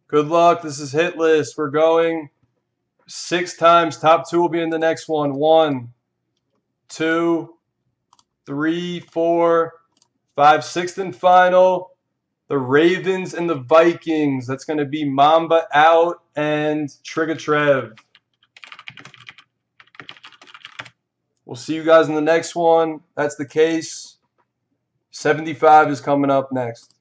Good luck. This is hitless. We're going 6 times. Top 2 will be in the next one. 1, 2, 3, 4, 5, 6th and final. The Ravens and the Vikings. That's going to be Mamba out and Trigger Trev. We'll see you guys in the next one. That's the case. 75 is coming up next.